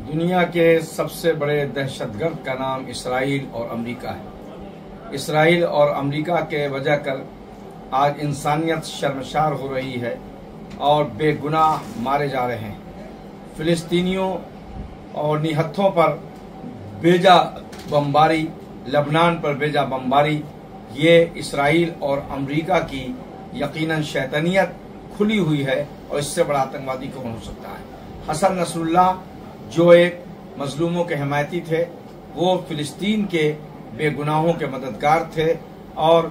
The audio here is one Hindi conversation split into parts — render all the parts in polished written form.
दुनिया के सबसे बड़े दहशतगर्द का नाम इसराइल और अमेरिका है। इसराइल और अमेरिका के वजह कर आज इंसानियत शर्मसार हो रही है और बेगुनाह मारे जा रहे हैं। फिलिस्तीनियों और निहत्थों पर बेजा बमबारी, लबनान पर बेजा बमबारी, ये इसराइल और अमेरिका की यकीनन शैतानियत खुली हुई है और इससे बड़ा आतंकवादी कौन हो सकता है। हसन नसरुल्लाह जो एक मजलूमों के हिमायती थे, वो फिलिस्तीन के बेगुनाहों के मददगार थे और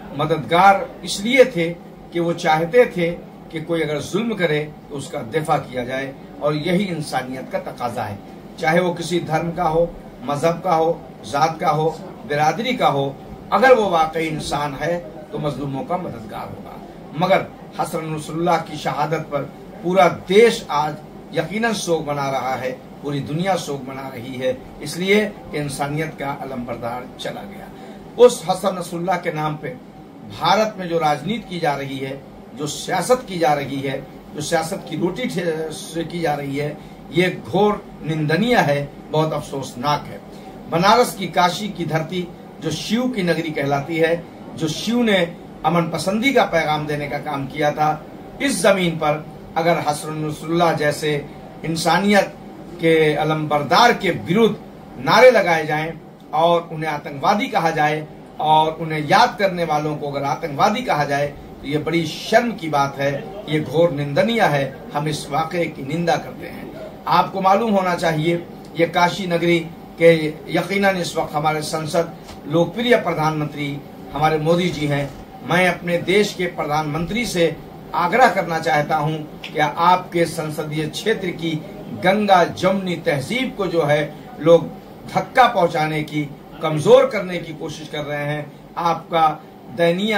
मददगार इसलिए थे कि वो चाहते थे कि कोई अगर जुल्म करे तो उसका दिफा किया जाए और यही इंसानियत का तकाजा है। चाहे वो किसी धर्म का हो, मजहब का हो, जात का हो, बिरादरी का हो, अगर वो वाकई इंसान है तो मजलूमों का मददगार होगा। मगर हसन नसरुल्लाह की शहादत पर पूरा देश आज यकीनन शोक मना रहा है, पूरी दुनिया शोक मना रही है, इसलिए कि इंसानियत का अलमबरदार चला गया। उस हसन नसरुल्लाह के नाम पे भारत में जो राजनीति की जा रही है, जो सियासत की जा रही है, जो सियासत की रोटी से की जा रही है, ये घोर निंदनीय है, बहुत अफसोसनाक है। बनारस की काशी की धरती जो शिव की नगरी कहलाती है, जो शिव ने अमन पसंदी का पैगाम देने का काम किया था, इस जमीन पर अगर हसन नसरुल्लाह जैसे इंसानियत के अलमबरदार के विरुद्ध नारे लगाए जाएं और उन्हें आतंकवादी कहा जाए और उन्हें याद करने वालों को अगर आतंकवादी कहा जाए तो ये बड़ी शर्म की बात है, ये घोर निंदनीय है। हम इस वाकये की निंदा करते हैं। आपको मालूम होना चाहिए ये काशी नगरी के यकीनन इस वक्त हमारे संसद लोकप्रिय प्रधानमंत्री हमारे मोदी जी हैं। मैं अपने देश के प्रधानमंत्री से आग्रह करना चाहता हूं कि आपके संसदीय क्षेत्र की गंगा जमुनी तहजीब को जो है लोग धक्का पहुंचाने की, कमजोर करने की कोशिश कर रहे हैं। आपका दयनीय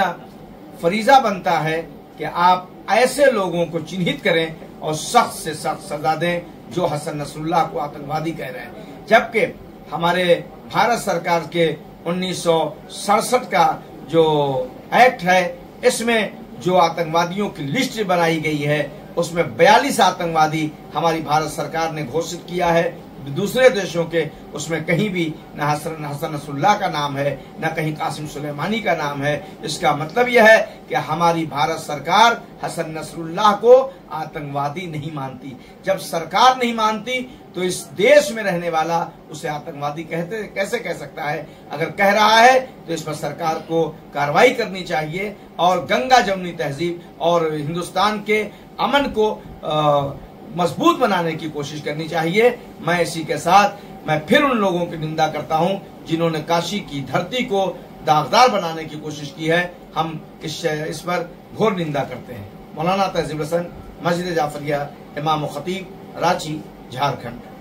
फरीजा बनता है कि आप ऐसे लोगों को चिन्हित करें और सख्त से सख्त सजा दें जो हसन नसरुल्लाह को आतंकवादी कह रहे हैं। जबकि हमारे भारत सरकार के 1967 का जो एक्ट है, इसमें जो आतंकवादियों की लिस्ट बनाई गई है उसमें 42 आतंकवादी हमारी भारत सरकार ने घोषित किया है। दूसरे देशों के उसमें कहीं भी न हसन नसरुल्लाह का नाम है, न कहीं कासिम सुलेमानी का नाम है। इसका मतलब यह है कि हमारी भारत सरकार हसन नसरुल्लाह को आतंकवादी नहीं मानती। जब सरकार नहीं मानती तो इस देश में रहने वाला उसे आतंकवादी कैसे कह सकता है। अगर कह रहा है तो इस पर सरकार को कार्रवाई करनी चाहिए और गंगा जमुनी तहजीब और हिंदुस्तान के अमन को मजबूत बनाने की कोशिश करनी चाहिए। मैं इसी के साथ मैं फिर उन लोगों की निंदा करता हूं जिन्होंने काशी की धरती को दागदार बनाने की कोशिश की है। हम इस पर घोर निंदा करते हैं। मौलाना तहजीब हसन, मस्जिद जाफरिया, इमाम खतीब, रांची, झारखंड।